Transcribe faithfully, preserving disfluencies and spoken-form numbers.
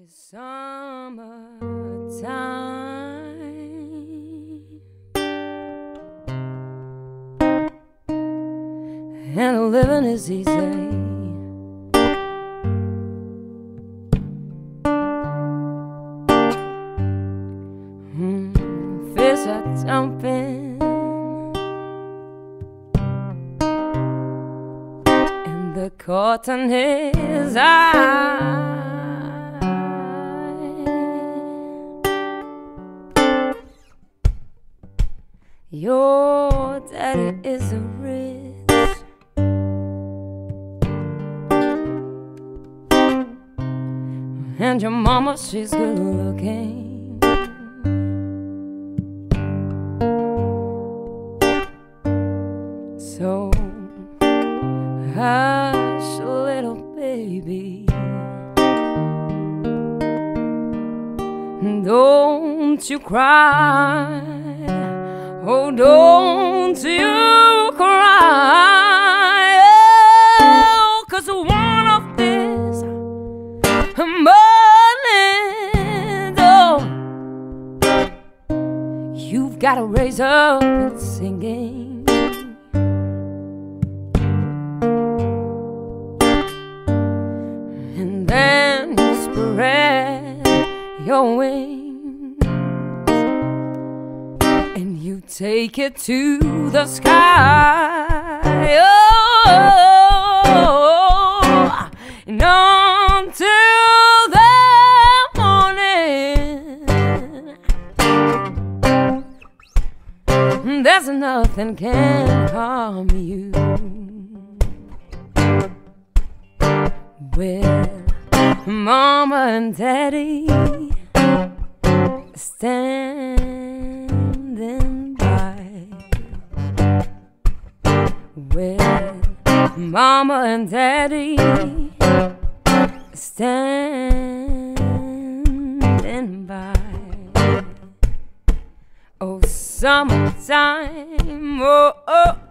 Summertime, and living is easy. Mm, fish are jumping, and the cotton is high. Your daddy is a rich, and your mama, she's good looking. So hush, little baby, don't you cry. Oh, don't you cry, oh, 'cause one of these mornings, oh, you've got to raise up and singing. And then you spread your wings, take it to the sky, oh, and until the morning, there's nothing can harm you. With mama and daddy standing with mama and daddy standing by. Oh, summertime, oh, oh.